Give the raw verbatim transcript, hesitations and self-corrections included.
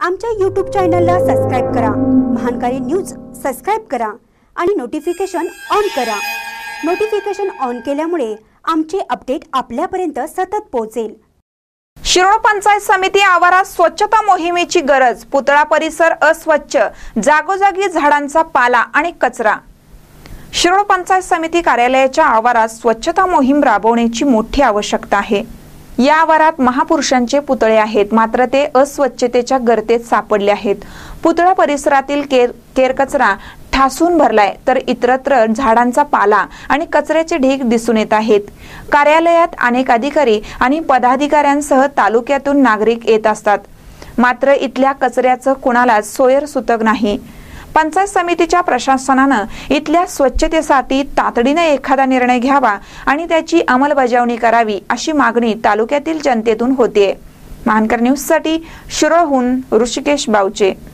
आमच्या यूट्यूब चॅनलला सबस्क्राइब करा, महानकारी न्यूज सबस्क्राइब करा आणि नोटिफिकेशन ऑन करा। नोटिफिकेशन ऑन केल्यामुळे आमचे अपडेट आपल्यापर्यंत सतत पोहोचेल। शिरोळ पंचायत समिती आवारात स्वच्छता मोहिमेची गरज। पुतळा परिसर अस्वच्छ, जागोजागी झाडांचा पाला आणि कचरा। शिरोळ पंचायत समिती कार्यालयाच्या आवारात स्वच्छता मोहीम राबवण्याची मोठी आवश्यकता आहे। या आवारात महापुरुषांचे पुतळे आहेत, मात्र ते अस्वच्छतेच्या गर्तेत सापडले आहेत। पुतळा परिसरातील केर केरकचरा ठासून भरलाय, तर इतरत्र झाडांचा पाला आणि कचऱ्याचे ढीग दिसून येत आहेत। कार्यालयात अनेक अधिकारी आणि पदाधिकाऱ्यांसह तालुक्यातून नागरिक येत असतात, मात्र इथल्या कचऱ्याचं कोणालाच सोयर सुतक नाही। पंचायत समितीच्या प्रशासनानं इथल्या स्वच्छतेसाठी तातडीने एखादा निर्णय घ्यावा आणि त्याची अंमलबजावणी करावी, अशी मागणी तालुक्यातील जनतेतून होते। महानकर न्यूज साठी शिरोळहून ऋषिकेश बावचे।